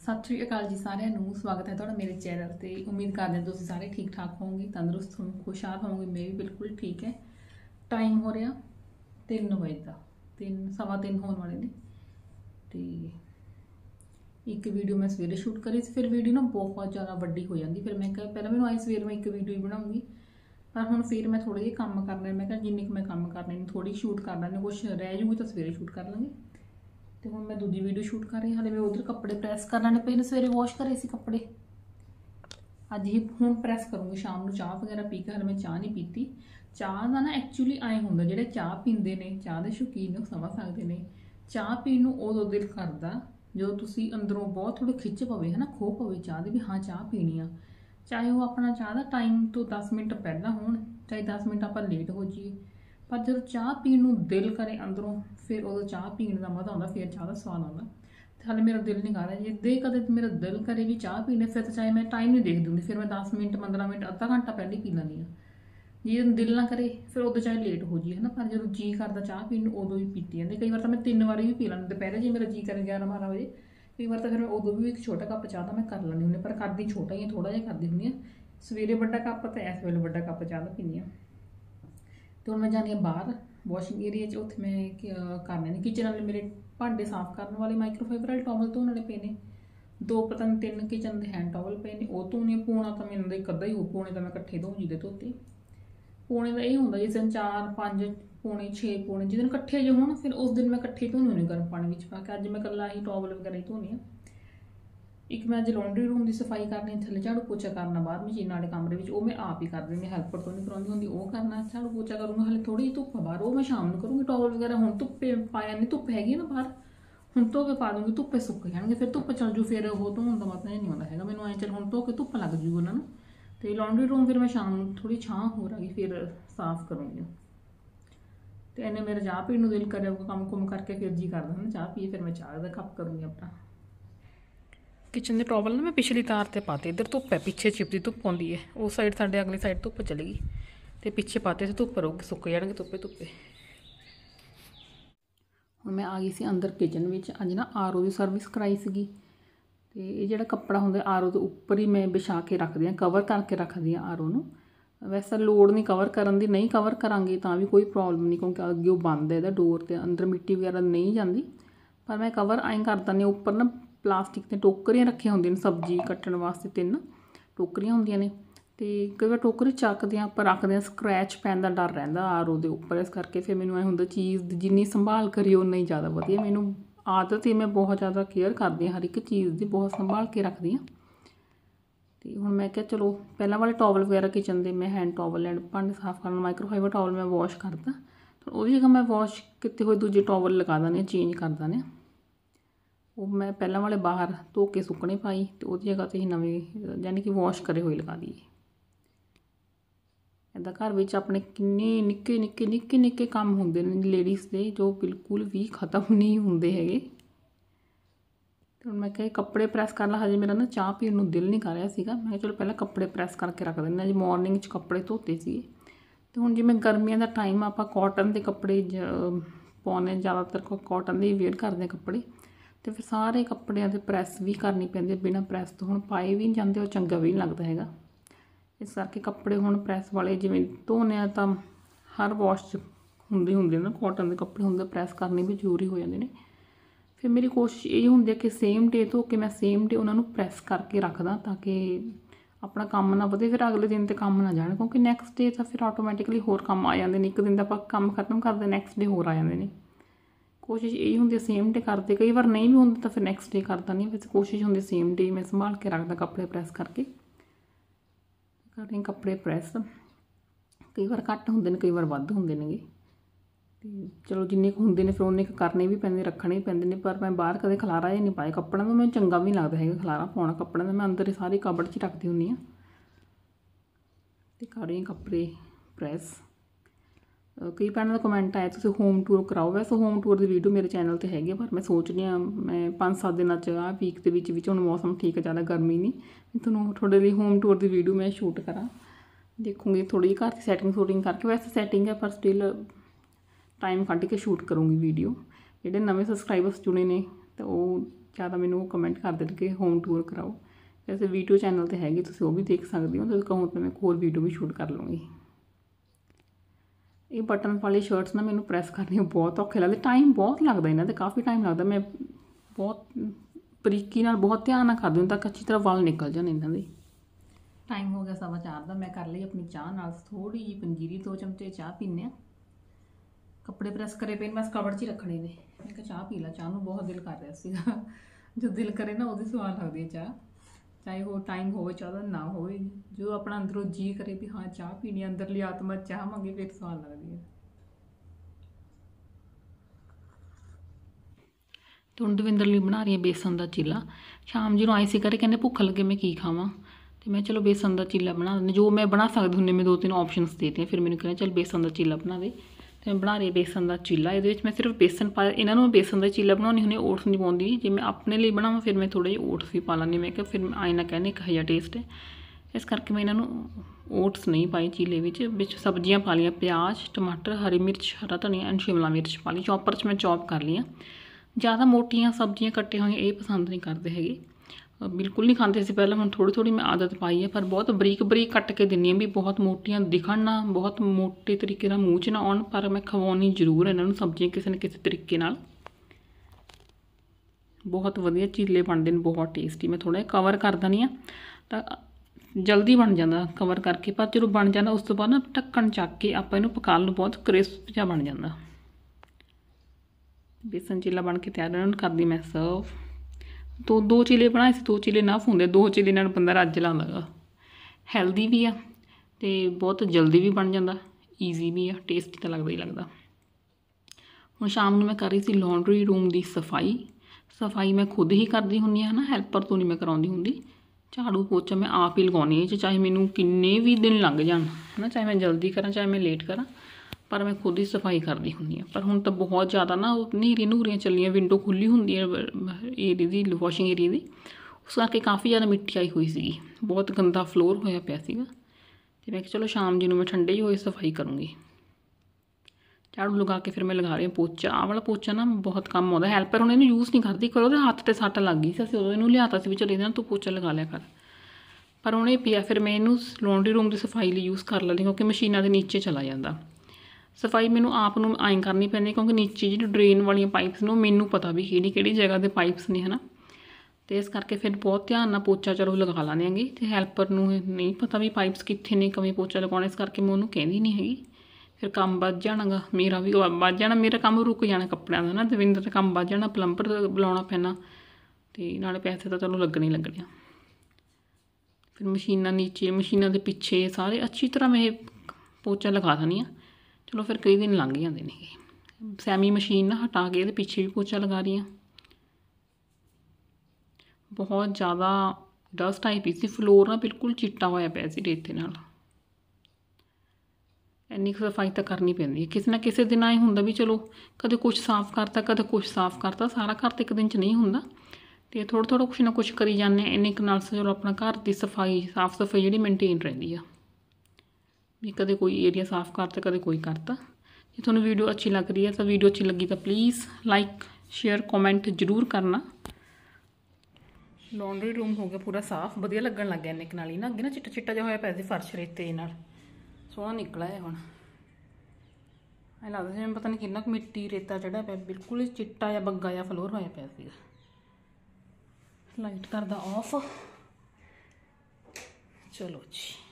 सत श्री अकाल जी सारिਆਂ ਨੂੰ स्वागत है ਤੁਹਾਡਾ मेरे चैनल ਤੇ उम्मीद करते हैं ਤੁਸੀਂ ਸਾਰੇ ठीक ठाक होवोगे तंदुरुस्त होवोगे खुशहाल होवोगे मैं भी बिल्कुल ठीक है। टाइम हो रहा 3 वजे का 3:15 होने वाले ने तो एक वीडियो मैं सवेरे शूट करी फिर वीडियो ना बहुत ज़्यादा वड्डी हो जाती फिर मैं पहले मैंने आई सवेरे मैं एक वीडियो बनाऊँगी पर हुण फिर मैं थोड़े जिहे काम करने मैं जिन्ने मैं काम करने थोड़ी शूट कर लैंगे कुछ रह जूगी तो सवेरे शूट कर लेंगे। तो हुण मैं दूजी वीडियो शूट कर रही हाले मैं उधर कपड़े प्रैस कर लैने पे सवेरे वॉश करे सी कपड़े अज ही हुण प्रैस करूँगी शाम को चाह वगैरह पी के हाले मैं चाह नहीं पीती। चाह का ना एक्चुअली आए होंदा जिहड़े चाह पींदे ने चाह के शौकीन समझ सकते हैं चाह पीण नूं उदों दिल करदा जो तुसी अंदरों बहुत थोड़ी खिच पवे है ना खो पवे चाह दी भी हाँ चाह पीनी आ चाहे वो अपना चाह का टाइम तो 10 मिनट पहला हो चाहे 10 मिनट आप लेट हो जाइए पर जो चाह पीण नूं दिल करे अंदरों फिर उदों चाह पीण का मज़ा आउंदा फिर चाह का स्वाद आउंदा। हाले मेरा दिल नहीं कर रहा जे कदे मेरा दिल करे भी चाह पीने फिर तो चाहे मैं टाइम नहीं देखती हूँ फिर मैं 10 मिनट 15 मिनट अद्धा घंटा पहले पी लैंदी हाँ जे दिल ना करे फिर उदों चाहे लेट हो जाइए है ना पर जो जी करता चाह पीण उदों भी पीती जाती कई बार तो मैं 3 बारी भी पी लैंदी दोपहर जे मेरा जी करे 11-12 बजे कई बार तो फिर मैं उदों भी एक छोटा कप चाह का मैं कर लैंदी हूँ पर करदी छोटा ही थोड़ा जिहा करदी हुंदी सवेरे वड्डा कप तो इस वेले वड्डा कप चाह का पीनी हाँ। तो हुण मैं जानी हाँ बाहर वॉशिंग एरिया उत्थे मैं करने ने किचन वाले मेरे भांडे साफ करने वाले माइक्रोफाइबर वाले टॉवल धोने वाले पे ने 2 पता नहीं 3 किचन के हैंड टॉवल पे ने वो धोने पूना तो मैंने एक अद्धा ही हो पौने तो मैं कट्ठे धो जी धोते पौने का यही होंगे जिस दिन 4 5 पौने 6 पौने जिस दिन कट्ठे जो हो फिर उस दिन मैं कट्ठे धोने होने गर्म पानी में पा के अज मैं कला ही टॉवल वगैरह ही धोनी हाँ। एक मैं अज लॉन्ड्री रूम की सफाई करनी थले झाड़ू पोचा करना बाहर मशीन वाले कमरे में मैं आप ही कर देंगे हैल्पर तो नहीं करानी होंगी वो करना झाड़ू पोचा करूँगा हाले थोड़ी जी धुप्प बाहर वो मैं शाम को करूँगी टॉवल वगैरह हूँ धुप्पे पाया नहीं धुप्प हैगी ना बाहर हूँ धो के पा दूँगी धुप्पे सुक जाएंगे फिर धुप्प चल जू फिर वो धोने का मतलब नहीं आता है मैंने आए चल हूँ धो के धुप्प लग जूगी उन्होंने तो लॉन्ड्री रूम फिर मैं शाम थोड़ी छां हो रही फिर साफ करूँगी। तो इन्हें मेरा चाह पीने दिल करे काम कुम करके फिर जी करदा ना चाह पी फिर मैं चाह का कप करूँगी अपना। किचन के टॉवल ना मैं पिछली तार से पाते इधर धुप्प है पीछे चिपदी धुप्प आती है उस साइड साढ़े अगली साइड धुप्प चलेगी तो पिछे पाते धुप्प रहूगी सुक जाएंगे धुप्पे धुप्पे। हुण मैं आ गई सी अंदर किचन में अज ना आर ओ की सर्विस कराई सी तो ये जो कपड़ा होंगे आर ओ के उपर ही मैं बिछा के रखदी हाँ कवर करके रखदी हाँ आर ओ नूं वैसे लोड़ नहीं कवर करन दी नहीं कवर करांगी तो भी कोई प्रॉब्लम नहीं क्योंकि अगे वो बंद है डोर तो अंदर मिट्टी वगैरह नहीं जाती पर मैं कवर आई कर दिंदी उपर ना प्लास्टिक के टोकरियां रखी होंगे सब्जी कट्टण वास्ते 3 टोकरियां होंदियां ने तो कई बार टोकरी चकदे उपर रखदे स्क्रैच पैन का डर रहिंदा आर ओ दे उपर इस करके फिर मैनूं ऐ हुंदा चीज़ जिन्नी संभाल करिए उन्ना ही ज़्यादा वधिया मैनूं आदत ही मैं बहुत ज़्यादा केयर करती हर एक चीज़ की बहुत संभाल के रखदी हाँ। तो हुण मैं क्या चलो पहला वाले टॉवल वगैरह किचन के मैं हैंड टॉवल एंड भांडे साफ करना माइक्रोफाइबर टॉवल मैं वॉश करता तो वो जगह मैं वॉश किए हुए दूजे टॉवल लगा देने चेंज कर देने वो मैं पहला वाले बाहर धो के सुकने पाई तो वो जगह तो ही नवे यानी कि वॉश करे हुए लगा दिए। इदा घर में अपने किन्ने निक्के निक्के निक्के निक्के काम होंगे लेडीज़ के जो बिल्कुल भी खत्म नहीं होंगे है। तो मैं क्या कपड़े प्रैस कर ला हजे मेरा ना चाह पीने को दिल नहीं कर रहा सीगा मैं चलो पहले कपड़े प्रैस करके रख दें अज मॉर्निंग कपड़े धोते सी तो हुण जिवें गर्मियों का टाइम आप कॉटन के कपड़े पाने ज़्यादातर कॉटन के वेयर करते हैं कपड़े तो फिर सारे कपड़िया की प्रैस भी करनी पैंदी बिना प्रैस तो हुण पाए भी नहीं जाते और चंगा भी नहीं लगता है इस करके कपड़े हुण प्रैस वाले जिवें धोने तो हर वॉश होंगे ना कॉटन के कपड़े होंगे प्रैस करने भी जरूरी हो जाते हैं। फिर मेरी कोशिश यही होंगी है कि सेम डे धो के मैं सेम डे उन्होंने प्रैस करके रखदा ताकि अपना काम ना वधे फिर अगले दिन तो काम ना जाए क्योंकि नैक्सट डे तो फिर ऑटोमैटिकली होर काम आ जाते हैं एक दिन आप काम खत्म करते नैक्सट डे होर आ जाते हैं। कोशिश यही होंगी सेम डे करते कई बार नहीं भी होंगे तो फिर नैक्सट डे करता नहीं वैसे कोशिश होंगी सेम डे मैं संभाल के रखदा कपड़े प्रैस करके कर रही कपड़े प्रैस कई बार घट होंगे कई बार वध होंगे ने चलो जिन्ने होंगे ने फिर उन्ने करने भी पैंदे रखने भी पैंदे ने पर मैं बाहर कदे खलारा ही नहीं पाए कपड़ा तो मैं चंगा भी नहीं लगता है खलारा पाना कपड़े मैं अंदर ही सारी कबड़ च रखती हुंदी हाँ। तो कर रही कपड़े प्रैस कई भैनों का कमेंट आया तुसीं होम टूर कराओ वैसे होम टूर की वीडियो मेरे चैनल पर हैगी पर मैं सोच रही हाँ मैं 5-7 दिन आ वीक के हुण मौसम ठीक है ज़्यादा गर्मी नहीं तुहानूं थोड़े लिए होम टूर की वीडियो मैं शूट करा देखूँगी थोड़ी घर की सैटिंग सूटिंग करके वैसे सैटिंग है पर स्टिल टाइम कढ़ के शूट करूँगी वीडियो। जिहड़े नवे सबसक्राइबर्स जुड़े ने तो वो ਜਾਂ ਤਾਂ ਮੈਨੂੰ ਕਮੈਂਟ ਕਰ ਦੇਣ ਕਿ ਹੋਮ ਟੂਰ ਕਰਾਓ। ਵੈਸੇ ਵੀਡੀਓ ਚੈਨਲ 'ਤੇ ਹੈਗੀ, ਤੁਸੀਂ ਉਹ ਵੀ ਦੇਖ ਸਕਦੇ ਹੋ। ਤੁਸੀਂ ਕਹੋ ਤਾਂ ਮੈਂ ਇੱਕ ਹੋਰ ਵੀਡੀਓ ਵੀ ਸ਼ੂਟ ਕਰ ਲੂँਗੀ। ਇਹ ਬਟਨ ਵਾਲੀ ਸ਼ਰਟਸ ਨਾ ਮੈਨੂੰ ਪ੍ਰੈਸ ਕਰਨੀਆਂ ਬਹੁਤ ਔਖੇ ਲੱਗਦੇ, ਟਾਈਮ ਬਹੁਤ ਲੱਗਦਾ ਇਹਨਾਂ 'ਤੇ, ਕਾਫੀ ਟਾਈਮ ਲੱਗਦਾ। ਮੈਂ ਬਹੁਤ ਬਰੀਕੀ ਨਾਲ ਬਹੁਤ ਧਿਆਨ ਨਾਲ ਕਰਦੀ ਹਾਂ ਤਾਂ ਅੱਛੀ ਤਰ੍ਹਾਂ ਵਾਲ ਨਿਕਲ ਜਾਣ ਇਹਨਾਂ ਦੇ। ਟਾਈਮ ਹੋ ਗਿਆ 4:15 ਦਾ। ਮੈਂ ਕਰ ਲਈ ਆਪਣੀ ਚਾਹ ਨਾਲ ਥੋੜ੍ਹੀ ਜਿਹੀ ਪੰਜੀਰੀ, 2 ਚਮਚੇ ਚਾਹ ਪੀਂਦੇ ਹਾਂ। ਕੱਪੜੇ ਪ੍ਰੈਸ ਕਰੇ ਪਏ ਬਸ ਕਬੜ 'ਚ ਹੀ ਰੱਖਣੇ ਨੇ। ਮੈਂ ਕਿਹਾ ਚਾਹ ਪੀ ਲਾ, ਚਾਹ ਨੂੰ ਬਹੁਤ ਦਿਲ ਕਰ ਰਿਹਾ ਸੀਗਾ। ਜੋ ਦਿਲ ਕਰੇ ਨਾ ਉਹਦੀ ਸਵਾਦ ਲੱਗਦੀ ਹੈ ਚਾਹ, ਚਾਹੇ ਉਹ ਟਾਈਮ ਹੋਵੇ ਚਾਹ ਦਾ ਨਾ ਹੋਵੇ। ਜੋ ਆਪਣਾ ਅੰਦਰੋਂ ਜੀ ਕਰੇ ਵੀ ਹਾਂ ਚਾਹ ਪੀਣੀ, ਅੰਦਰਲੀ ਆਤਮਾ ਚਾਹ ਮੰਗੇ, ਫਿਰ ਸਵਾਦ ਲੱਗਦੀ ਹੈ। ਤੇ ਹੁਣ ਦਵਿੰਦਰ ਲਈ ਬਣਾ ਰਹੀ ਹੈ ਬੇਸਨ ਦਾ ਚੀਲਾ। ਸ਼ਾਮ ਜੀ ਨੂੰ ਆਈ ਸੀ ਘਰੇ, ਕਹਿੰਦੇ ਭੁੱਖ ਲੱਗੇ ਮੈਂ ਕੀ ਖਾਵਾਂ, ਤੇ ਮੈਂ ਚਲੋ ਬੇਸਨ ਦਾ ਚੀਲਾ ਬਣਾ ਦਿੰਦੇ। ਜੋ ਮੈਂ ਬਣਾ ਸਕਦੀ ਹੁੰਦੀ ਮੈਂ 2-3 ਆਪਸ਼ਨਸ ਦੇ ਦਿੱਤੀਆਂ। ਫਿਰ ਮੈਨੂੰ ਕਹਿੰਦੇ ਚੱਲ ਬੇਸਨ ਦਾ ਚੀਲਾ ਬਣਾ ਦੇ, ਤੇ ਮੈਂ ਬਣਾ ਰਹੀ ਬੇਸਨ ਦਾ ਚੀਲਾ। ਇਹਦੇ ਵਿੱਚ ਮੈਂ ਸਿਰਫ ਬੇਸਨ ਪਾਇਆ। ਇਹਨਾਂ ਨੂੰ ਮੈਂ ਬੇਸਨ ਦਾ ਚੀਲਾ ਬਣਾਉਣੀ ਹੁੰਦੀ, ਓਟਸ ਨਹੀਂ ਪਾਉਂਦੀ। ਜੇ ਮੈਂ ਆਪਣੇ ਲਈ ਬਣਾਵਾਂ ਫਿਰ ਮੈਂ ਥੋੜ੍ਹੇ ਜਿਹੇ ਓਟਸ ਵੀ ਪਾ ਲੈਂਦੀ। ਮੈਂ ਕਿਹਾ ਫਿਰ ਆਏ ਨਾ ਕਹਿੰਦੇ ਇੱਕ ਜਿਹਾ ਟੇਸਟ ਹੈ, ਇਸ ਕਰਕੇ ਮੈਂ ਇਹਨਾਂ ਨੂੰ ਓਟਸ ਨਹੀਂ ਪਾਏ ਚੀਲੇ ਵਿੱਚ ਸਬਜ਼ੀਆਂ ਪਾ ਲਈਆਂ, ਪਿਆਜ਼, ਟਮਾਟਰ, ਹਰੀ ਮਿਰਚ, ਹਰਾ ਧਨੀਆ ਐਂਡ ਸ਼ਿਮਲਾ ਮਿਰਚ ਪਾ ਲਈ। ਚੌਪਰ 'ਚ ਮੈਂ ਚੌਪ ਕਰ ਲਈਆਂ। ਜ਼ਿਆਦਾ ਮੋਟੀਆਂ ਸਬਜ਼ੀਆਂ ਕੱਟੀਆਂ ਹੋਈਆਂ ਇਹ ਪਸੰਦ ਨਹੀਂ ਕਰਦੇ ਹੈਗੇ, ਬਿਲਕੁਲ ਨਹੀਂ ਖਾਂਦੇ ਸੀ ਪਹਿਲਾਂ। ਹੁਣ ਥੋੜ੍ਹੀ ਥੋੜ੍ਹੀ ਮੈਂ ਆਦਤ ਪਾਈ ਹੈ, ਪਰ ਬਹੁਤ ਬਰੀਕ ਬਰੀਕ ਕੱਟ ਕੇ ਦਿੰਦੀ ਹਾਂ ਵੀ ਬਹੁਤ ਮੋਟੀਆਂ ਦਿਖਣ ਨਾ, ਬਹੁਤ ਮੋਟੇ ਤਰੀਕੇ ਨਾਲ ਮੂੰਹ 'ਚ ਨਾ ਆਉਣ। ਪਰ ਮੈਂ ਖਵਾਉਣੀ ਜ਼ਰੂਰ ਇਹਨਾਂ ਨੂੰ ਸਬਜ਼ੀਆਂ ਕਿਸੇ ਨਾ ਕਿਸੇ ਤਰੀਕੇ ਨਾਲ। ਬਹੁਤ ਵਧੀਆ ਚੀਲੇ ਬਣਦੇ ਨੇ, ਬਹੁਤ ਟੇਸਟੀ। ਮੈਂ ਥੋੜ੍ਹਾ ਜਿਹਾ ਕਵਰ ਕਰ ਦਿੰਦੀ ਹਾਂ ਤਾਂ ਜਲਦੀ ਬਣ ਜਾਂਦਾ ਕਵਰ ਕਰਕੇ, ਪਰ ਜਦੋਂ ਬਣ ਜਾਂਦਾ ਉਸ ਤੋਂ ਬਾਅਦ ਨਾ ਢੱਕਣ ਚੱਕ ਕੇ ਆਪਾਂ ਇਹਨੂੰ ਪਕਾ ਲਓ, ਬਹੁਤ ਕ੍ਰਿਸਪ ਜਿਹਾ ਬਣ ਜਾਂਦਾ। ਬੇਸਨ ਚੀਲਾ ਬਣ ਕੇ ਤਿਆਰ, ਇਹਨਾਂ ਨੂੰ ਕਰਦੀ ਮੈਂ ਸਰਵ। ਦੋ ਚੀਲੇ ਬਣਾਏ ਸੀ, 2 ਚੀਲੇ ਨਾ ਹੁੰਦੇ, 2 ਚੀਲੇ ਨਾਲ ਬੰਦਾ ਰੱਜ ਲਾਉਂਦਾ ਗਾ। ਹੈਲਦੀ ਵੀ ਆ ਅਤੇ ਬਹੁਤ ਜਲਦੀ ਵੀ ਬਣ ਜਾਂਦਾ, ਈਜ਼ੀ ਵੀ ਆ, ਟੇਸਟੀ ਤਾਂ ਲੱਗਦਾ ਹੀ ਲੱਗਦਾ। ਹੁਣ ਸ਼ਾਮ ਨੂੰ ਮੈਂ ਕਰ ਰਹੀ ਸੀ ਲਾਂਡਰੀ ਰੂਮ ਦੀ ਸਫਾਈ ਮੈਂ ਖੁਦ ਹੀ ਕਰਦੀ ਹੁੰਦੀ ਹਾਂ, ਹੈ ਨਾ, ਹੈਲਪਰ ਤੋਂ ਨਹੀਂ ਮੈਂ ਕਰਾਉਂਦੀ ਹੁੰਦੀ। ਝਾੜੂ ਪੋਚਾ ਮੈਂ ਆਪ ਹੀ ਲਗਾਉਂਦੀ ਹਾਂ, ਚਾਹੇ ਮੈਨੂੰ ਕਿੰਨੇ ਵੀ ਦਿਨ ਲੰਘ ਜਾਣ, ਹੈ ਨਾ, ਚਾਹੇ ਮੈਂ ਜਲਦੀ ਕਰਾਂ ਚਾਹੇ ਮੈਂ ਲੇਟ ਕਰਾਂ, ਪਰ ਮੈਂ ਖੁਦ ਹੀ ਸਫਾਈ ਕਰਦੀ ਹੁੰਦੀ ਹਾਂ। ਪਰ ਹੁਣ ਤਾਂ ਬਹੁਤ ਜ਼ਿਆਦਾ ਨਾ ਹਨੇਰੀ ਨੂਰੀਆਂ ਚੱਲੀਆਂ, ਵਿੰਡੋ ਖੁੱਲ੍ਹੀ ਹੁੰਦੀ ਹੈ ਏਰੀਏ ਦੀ, ਵਾਸ਼ਿੰਗ ਏਰੀਏ ਦੀ, ਉਸ ਕਰਕੇ ਕਾਫੀ ਜ਼ਿਆਦਾ ਮਿੱਟੀ ਆਈ ਹੋਈ ਸੀਗੀ, ਬਹੁਤ ਗੰਦਾ ਫਲੋਰ ਹੋਇਆ ਪਿਆ ਸੀਗਾ। ਅਤੇ ਮੈਂ ਕਿਹਾ ਚਲੋ ਸ਼ਾਮ ਜੀ ਨੂੰ ਮੈਂ ਠੰਡੇ ਹੀ ਹੋਏ ਸਫਾਈ ਕਰੂੰਗੀ। ਝਾੜੂ ਲਗਾ ਕੇ ਫਿਰ ਮੈਂ ਲਗਾ ਰਹੀ ਹਾਂ ਪੋਚਾ। ਆਹ ਵਾਲਾ ਪੋਚਾ ਨਾ ਬਹੁਤ ਕੰਮ ਆਉਂਦਾ। ਹੈਲਪਰ ਹੁਣ ਇਹਨੂੰ ਯੂਜ਼ ਨਹੀਂ ਕਰਦੀ, ਪਰ ਉਹਦੇ ਹੱਥ 'ਤੇ ਸੱਟ ਲੱਗ ਗਈ ਸੀ, ਅਸੀਂ ਉਦੋਂ ਇਹਨੂੰ ਲਿਆਤਾ ਸੀ ਵੀ ਚਲ ਇਹਦੇ ਨਾਲ ਤੂੰ ਪੋਚਾ ਲਗਾ ਲਿਆ ਕਰ, ਪਰ ਹੁਣ ਇਹ ਪਿਆ। ਫਿਰ ਮੈਂ ਇਹਨੂੰ ਲਾਂਡਰੀ ਰੂਮ ਦੀ ਸਫਾਈ ਲਈ ਯੂਜ਼ ਕਰ ਲੈਂਦੀ, ਕਿਉਂਕਿ ਮਸ਼ੀਨਾਂ ਦੇ ਨੀਚੇ ਚਲਾ ਜਾਂਦਾ। ਸਫਾਈ ਮੈਨੂੰ ਆਪ ਨੂੰ ਐਂ ਕਰਨੀ ਪੈਂਦੀ, ਕਿਉਂਕਿ ਨੀਚੇ ਜਿਹੜੀ ਡਰੇਨ ਵਾਲੀਆਂ ਪਾਈਪਸ ਨੇ ਉਹ ਮੈਨੂੰ ਪਤਾ ਵੀ ਕਿਹੜੀ ਜਗ੍ਹਾ 'ਤੇ ਪਾਈਪਸ ਨੇ, ਹੈ ਨਾ, ਅਤੇ ਇਸ ਕਰਕੇ ਫਿਰ ਬਹੁਤ ਧਿਆਨ ਨਾਲ ਪੋਚਾ ਚਲੋ ਲਗਾ ਲੈਂਦੇ ਹੈਗੇ। ਅਤੇ ਹੈਲਪਰ ਨੂੰ ਨਹੀਂ ਪਤਾ ਵੀ ਪਾਈਪਸ ਕਿੱਥੇ ਨੇ, ਕਿਵੇਂ ਪੋਚਾ ਲਗਾਉਣਾ, ਇਸ ਕਰਕੇ ਮੈਂ ਉਹਨੂੰ ਕਹਿੰਦੀ ਨਹੀਂ ਹੈਗੀ। ਫਿਰ ਕੰਮ ਵੱਧ ਜਾਣਾ ਗਾ, ਮੇਰਾ ਵੀ ਵੱਧ ਜਾਣਾ, ਮੇਰਾ ਕੰਮ ਰੁਕ ਜਾਣਾ ਕੱਪੜਿਆਂ ਦਾ ਨਾ। ਦਵਿੰਦਰ ਦਾ ਕੰਮ ਵੱਧ ਜਾਣਾ, ਪਲੰਬਰ ਬੁਲਾਉਣਾ ਪੈਣਾ, ਅਤੇ ਨਾਲੇ ਪੈਸੇ ਤਾਂ ਚਲੋ ਲੱਗਣੇ ਹੀ ਲੱਗਣੇ ਆ। ਫਿਰ ਮਸ਼ੀਨਾਂ ਨੀਚੇ, ਮਸ਼ੀਨਾਂ ਦੇ ਪਿੱਛੇ ਸਾਰੇ ਅੱਛੀ ਤਰ੍ਹਾਂ ਮੈਂ ਇਹ ਪੋਚਾ ਲਗਾ ਦਿੰਦੀ ਹਾਂ। ਚਲੋ ਫਿਰ ਕਈ ਦਿਨ ਲੰਘ ਜਾਂਦੇ ਨੇ। ਸੈਮੀ ਮਸ਼ੀਨ ਨਾ ਹਟਾ ਕੇ ਇਹਦੇ ਪਿੱਛੇ ਵੀ ਪੋਚਾ ਲਗਾ ਰਹੀ ਹਾਂ। ਬਹੁਤ ਜ਼ਿਆਦਾ ਡਸਟ ਆਈ ਪਈ ਸੀ, ਫਲੋਰ ਨਾ ਬਿਲਕੁਲ ਚਿੱਟਾ ਹੋਇਆ ਪਿਆ ਸੀ ਰੇਤੇ ਨਾਲ। ਇੰਨੀ ਕੁ ਸਫਾਈ ਤਾਂ ਕਰਨੀ ਪੈਂਦੀ ਹੈ, ਕਿਸੇ ਨਾ ਕਿਸੇ ਦਿਨ ਐਂ ਹੁੰਦਾ ਵੀ ਚਲੋ ਕਦੇ ਕੁਛ ਸਾਫ਼ ਕਰਤਾ, ਕਦੇ ਕੁਛ ਸਾਫ਼ ਕਰਤਾ, ਸਾਰਾ ਘਰ ਤਾਂ ਇੱਕ ਦਿਨ 'ਚ ਨਹੀਂ ਹੁੰਦਾ, ਅਤੇ ਥੋੜ੍ਹਾ ਕੁਛ ਨਾ ਕੁਛ ਕਰੀ ਜਾਂਦੇ ਹਾਂ। ਇੰਨੇ ਕੁ ਨਾਲ ਚਲੋ ਆਪਣਾ ਘਰ ਦੀ ਸਫਾਈ, ਸਾਫ਼ ਸਫਾਈ ਜਿਹੜੀ ਮੇਨਟੇਨ ਰਹਿੰਦੀ ਆ, ਵੀ ਕਦੇ ਕੋਈ ਏਰੀਆ ਸਾਫ਼ ਕਰਤਾ, ਕਦੇ ਕੋਈ ਕਰਤਾ। ਜੇ ਤੁਹਾਨੂੰ ਵੀਡੀਓ ਅੱਛੀ ਲੱਗ ਰਹੀ ਹੈ ਤਾਂ ਵੀਡੀਓ ਅੱਛੀ ਲੱਗੀ ਤਾਂ ਪਲੀਜ਼ ਲਾਈਕ, ਸ਼ੇਅਰ, ਕਮੈਂਟ ਜ਼ਰੂਰ ਕਰਨਾ। ਲਾਂਡਰੀ ਰੂਮ ਹੋ ਗਿਆ ਪੂਰਾ ਸਾਫ਼, ਵਧੀਆ ਲੱਗਣ ਲੱਗ ਗਿਆ ਇੰਨੇ ਕੁ ਨਾਲ ਹੀ ਨਾ। ਅੱਗੇ ਨਾ ਚਿੱਟਾ ਚਿੱਟਾ ਜਿਹਾ ਹੋਇਆ ਪਿਆ ਸੀ ਫਰਸ਼ ਰੇਤੇ ਨਾਲ, ਸੋਹਣਾ ਨਿਕਲਿਆ ਹੈ ਹੁਣ। ਐਂ ਲੱਗਦਾ ਜਿਵੇਂ ਪਤਾ ਨਹੀਂ ਕਿੰਨਾ ਕੁ ਮਿੱਟੀ ਰੇਤਾ ਚੜ੍ਹਿਆ ਪਿਆ, ਬਿਲਕੁਲ ਚਿੱਟਾ ਜਿਹਾ ਬੱਗਾ ਜਿਹਾ ਫਲੋਰ ਹੋਇਆ ਪਿਆ ਸੀਗਾ। ਲਾਈਟ ਕਰਦਾ ਆਫ, ਚਲੋ ਜੀ।